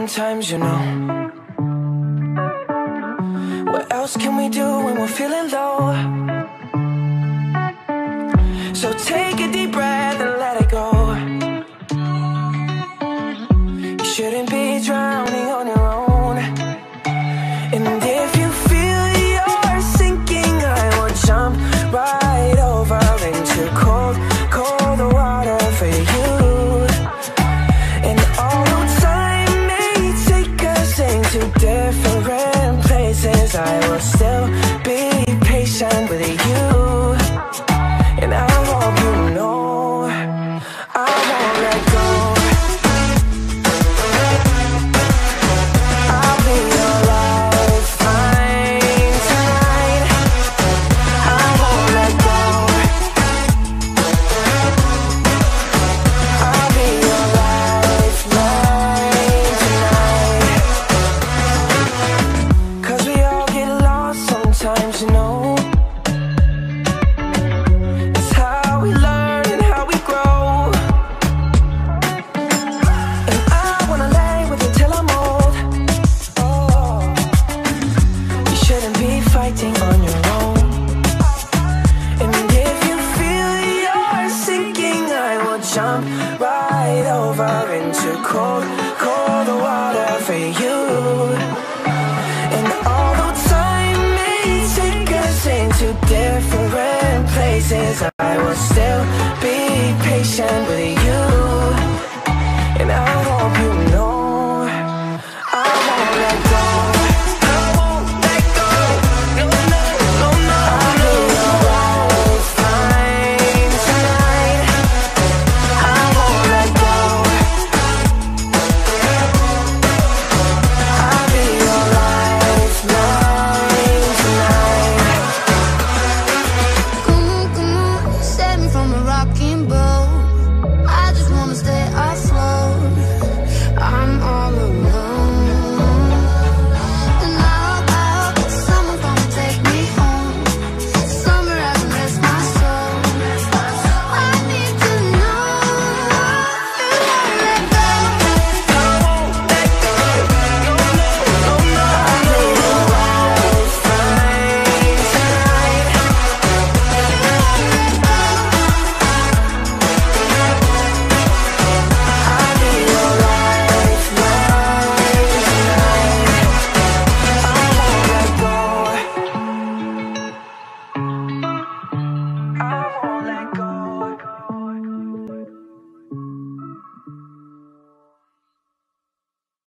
sometimes, you know. What else can we do when we're feeling low? So take a deep breath and let it go. You shouldn't be drowning on your own. And if you feel you're sinking, I will jump right over into cold, cold water for you. And although time may take us into different places, I will still be patient with you. And I hope you know I won't let go. I'll be your lifeline tonight. I won't let go. I'll be your lifeline tonight. 'Cause we all get lost sometimes, you know. Fighting on your own. And if you feel you're sinking, I will jump right over into cold, cold water for you. And although time may take us into different places, I will still be patient with you.